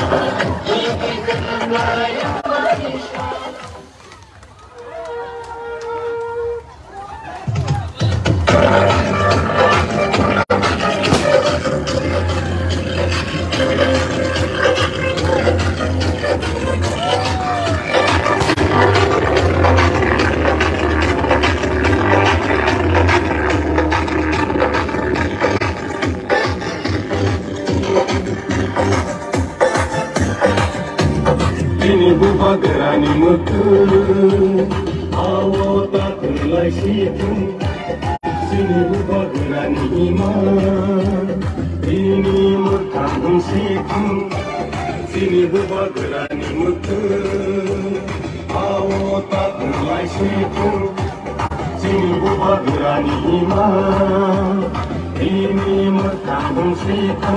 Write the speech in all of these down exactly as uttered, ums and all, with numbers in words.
Ini buba gerani mutu, awo tak terlai situ. Sini buba gerani iman, ini mutang situ. Sini buba gerani mutu, awo tak terlai situ. Sini buba gerani iman, ini mutang situ.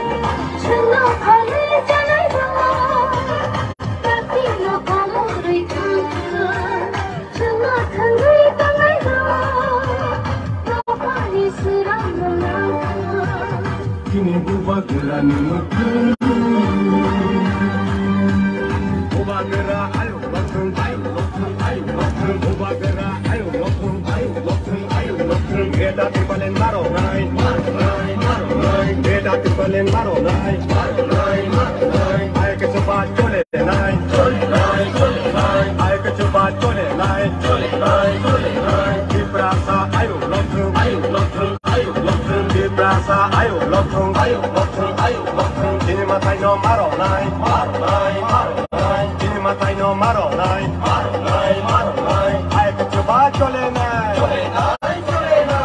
Kini buba gerani mutu, buba gera ayo lokeng ayo lokeng ayo lokeng buba gera ayo lokeng ayo lokeng ayo lokeng beda tipalen maro nai maro nai maro nai beda tipalen maro nai maro nai maro nai ayo ke cepat chole nai chole nai chole nai ayo ke cepat chole nai chole nai chole nai di prasa ayo lokeng ayo lokeng ayo lokeng di prasa ayo lokeng ayo lokeng ayo lokeng ini matai no maro nai maro nai maro nai ini matai no maro nai maro nai maro nai ayo ke cepat chole nai chole nai chole nai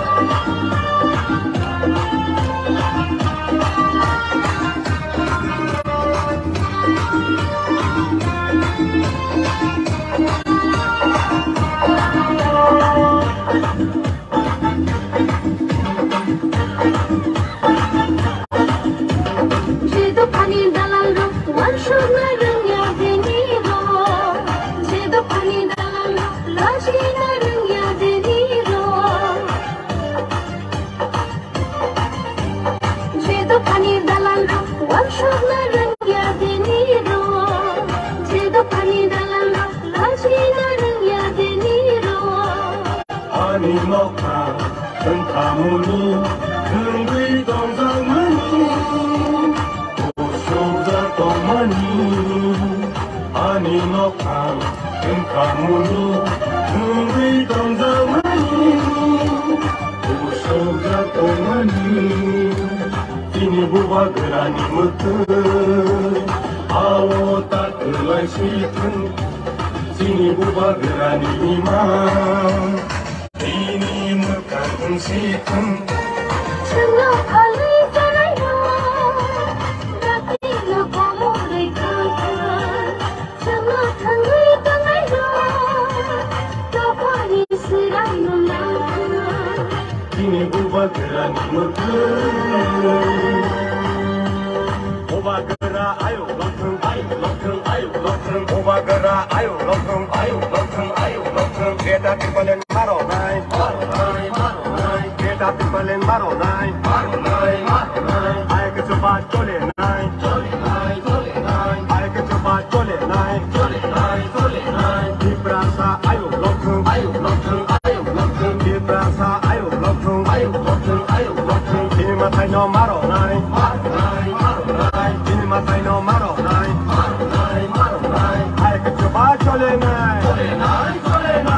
Ani moka tentangmu tunggu dongeng mani, usung jatuh mani. Ani moka tentangmu tunggu dongeng mani, usung jatuh mani. Kini buba gerani mutu, awo tak terlai situ. Sini buba gerani iman. Ini mekang situ. Tengah kali saya, tapi lo kamu dekat. Tengah kali saya, dapat diserang menang. Ini buba gerani mutu, buba gera ayo lokeng ayo lokeng ayo lokeng buba gera ayo lokeng ayo lokeng ayo lokeng beda tipalen maro nai maro nai maro nai beda tipalen maro nai maro nai maro nai ayo ke cepat chole nai chole nai chole nai ayo ke cepat chole nai chole nai chole nai di prasa ayo lokeng ayo lokeng ayo lokeng di prasa ayo lokeng ayo lokeng ayo lokeng ini matai no maro nai maro nai maro nai ini matai no maro nai maro nai maro nai ayo ke cepat chole nai chole nai chole nai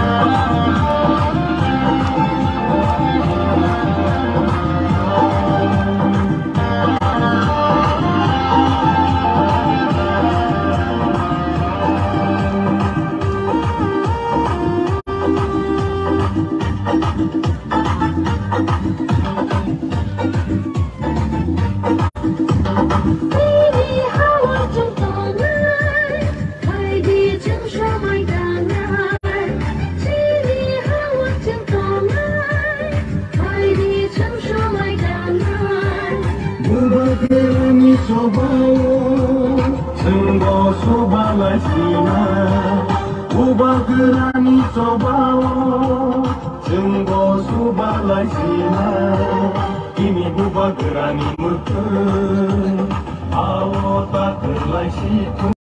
Gerani sobawo, senggo sobalai sina. Buba gerani sobawo, senggo sobalai sina. Ini buba gerani mutu, awo tak 来系统